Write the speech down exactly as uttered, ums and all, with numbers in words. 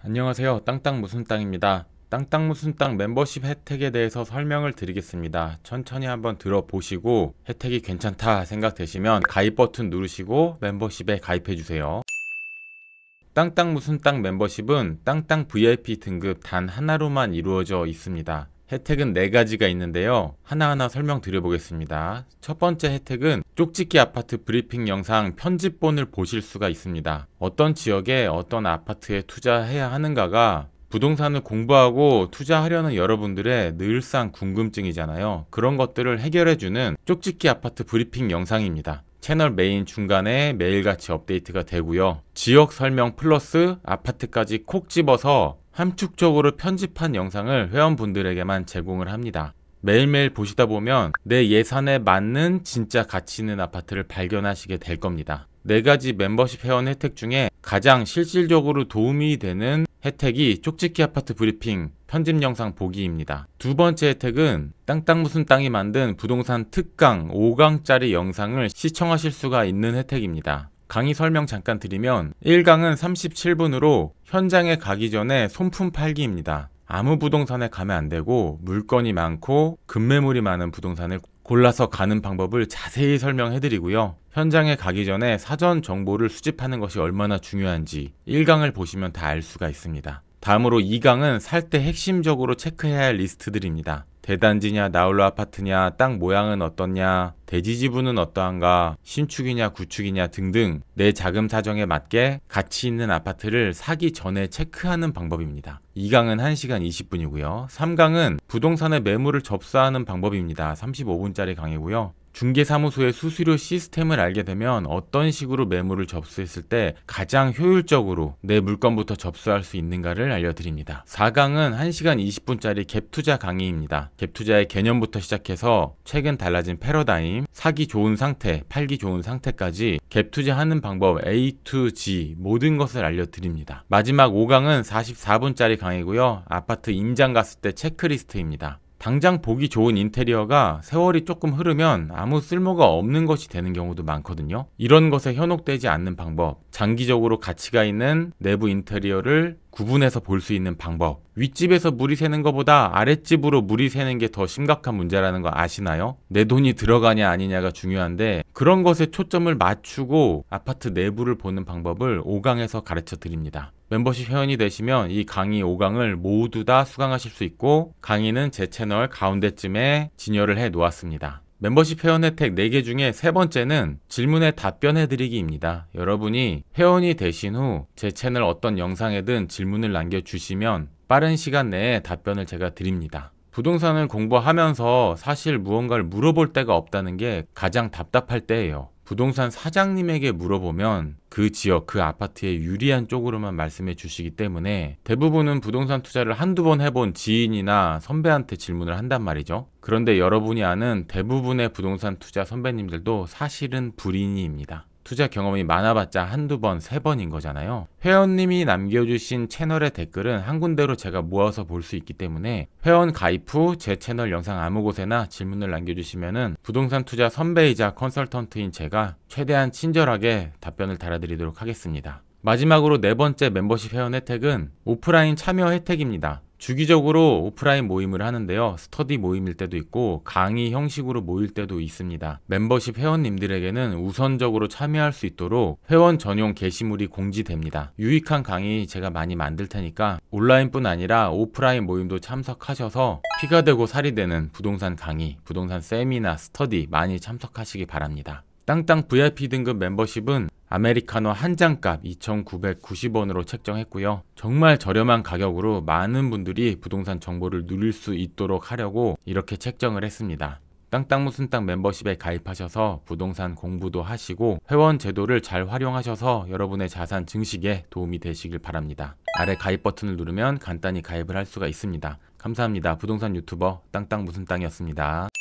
안녕하세요. 땅땅 무슨 땅입니다. 땅땅 무슨 땅 멤버십 혜택에 대해서 설명을 드리겠습니다. 천천히 한번 들어보시고 혜택이 괜찮다 생각되시면 가입 버튼 누르시고 멤버십에 가입해주세요. 땅땅 무슨 땅 멤버십은 땅땅 브이아이피 등급 단 하나로만 이루어져 있습니다. 혜택은 네 가지가 있는데요. 하나하나 설명드려보겠습니다. 첫 번째 혜택은 쪽집기 아파트 브리핑 영상 편집본을 보실 수가 있습니다. 어떤 지역에 어떤 아파트에 투자해야 하는가가 부동산을 공부하고 투자하려는 여러분들의 늘상 궁금증이잖아요. 그런 것들을 해결해주는 쪽집기 아파트 브리핑 영상입니다. 채널 메인 중간에 매일같이 업데이트가 되고요. 지역 설명 플러스 아파트까지 콕 집어서 함축적으로 편집한 영상을 회원분들에게만 제공을 합니다. 매일매일 보시다 보면 내 예산에 맞는 진짜 가치 있는 아파트를 발견하시게 될 겁니다. 네 가지 멤버십 회원 혜택 중에 가장 실질적으로 도움이 되는 혜택이 쪽집기 아파트 브리핑 편집 영상 보기입니다. 두 번째 혜택은 땅땅 무슨 땅이 만든 부동산 특강 오 강짜리 영상을 시청하실 수가 있는 혜택입니다. 강의 설명 잠깐 드리면 일 강은 삼십칠 분으로 현장에 가기 전에 손품 팔기입니다. 아무 부동산에 가면 안 되고 물건이 많고 급매물이 많은 부동산을 골라서 가는 방법을 자세히 설명해 드리고요. 현장에 가기 전에 사전 정보를 수집하는 것이 얼마나 중요한지 일 강을 보시면 다 알 수가 있습니다. 다음으로 이 강은 살 때 핵심적으로 체크해야 할 리스트들입니다. 대단지냐 나홀로 아파트냐 땅 모양은 어떻냐 대지 지분은 어떠한가 신축이냐 구축이냐 등등 내 자금 사정에 맞게 가치 있는 아파트를 사기 전에 체크하는 방법입니다. 이 강은 한 시간 이십 분이고요. 삼 강은 부동산의 매물을 접수하는 방법입니다. 삼십오 분짜리 강의고요. 중개사무소의 수수료 시스템을 알게 되면 어떤 식으로 매물을 접수했을 때 가장 효율적으로 내 물건부터 접수할 수 있는가를 알려드립니다. 사 강은 한 시간 이십 분짜리 갭투자 강의입니다. 갭투자의 개념부터 시작해서 최근 달라진 패러다임, 사기 좋은 상태, 팔기 좋은 상태까지 갭투자하는 방법 A to G 모든 것을 알려드립니다. 마지막 오 강은 사십사 분짜리 강의고요. 아파트 임장 갔을 때 체크리스트입니다. 당장 보기 좋은 인테리어가 세월이 조금 흐르면 아무 쓸모가 없는 것이 되는 경우도 많거든요. 이런 것에 현혹되지 않는 방법, 장기적으로 가치가 있는 내부 인테리어를 구분해서 볼 수 있는 방법, 윗집에서 물이 새는 것보다 아랫집으로 물이 새는 게 더 심각한 문제라는 거 아시나요? 내 돈이 들어가냐 아니냐가 중요한데 그런 것에 초점을 맞추고 아파트 내부를 보는 방법을 오 강에서 가르쳐 드립니다. 멤버십 회원이 되시면 이 강의 오 강을 모두 다 수강하실 수 있고 강의는 제 채널 가운데쯤에 진열을 해 놓았습니다. 멤버십 회원 혜택 네 개 중에 세 번째는 질문에 답변해 드리기입니다. 여러분이 회원이 되신 후 제 채널 어떤 영상에든 질문을 남겨주시면 빠른 시간 내에 답변을 제가 드립니다. 부동산을 공부하면서 사실 무언가를 물어볼 데가 없다는 게 가장 답답할 때예요. 부동산 사장님에게 물어보면 그 지역, 그 아파트의 유리한 쪽으로만 말씀해 주시기 때문에 대부분은 부동산 투자를 한두 번 해본 지인이나 선배한테 질문을 한단 말이죠. 그런데 여러분이 아는 대부분의 부동산 투자 선배님들도 사실은 불인이입니다. 투자 경험이 많아봤자 한두 번, 세 번인 거잖아요. 회원님이 남겨주신 채널의 댓글은 한 군데로 제가 모아서 볼 수 있기 때문에 회원 가입 후 제 채널 영상 아무 곳에나 질문을 남겨주시면은 부동산 투자 선배이자 컨설턴트인 제가 최대한 친절하게 답변을 달아드리도록 하겠습니다. 마지막으로 네 번째 멤버십 회원 혜택은 오프라인 참여 혜택입니다. 주기적으로 오프라인 모임을 하는데요. 스터디 모임일 때도 있고 강의 형식으로 모일 때도 있습니다. 멤버십 회원님들에게는 우선적으로 참여할 수 있도록 회원 전용 게시물이 공지됩니다. 유익한 강의 제가 많이 만들 테니까 온라인뿐 아니라 오프라인 모임도 참석하셔서 피가 되고 살이 되는 부동산 강의, 부동산 세미나, 스터디 많이 참석하시기 바랍니다. 땅땅 브이아이피 등급 멤버십은 아메리카노 한 잔값 이천구백구십 원으로 책정했고요. 정말 저렴한 가격으로 많은 분들이 부동산 정보를 누릴 수 있도록 하려고 이렇게 책정을 했습니다. 땅땅 무슨 땅 멤버십에 가입하셔서 부동산 공부도 하시고 회원 제도를 잘 활용하셔서 여러분의 자산 증식에 도움이 되시길 바랍니다. 아래 가입 버튼을 누르면 간단히 가입을 할 수가 있습니다. 감사합니다. 부동산 유튜버 땅땅 무슨 땅이었습니다.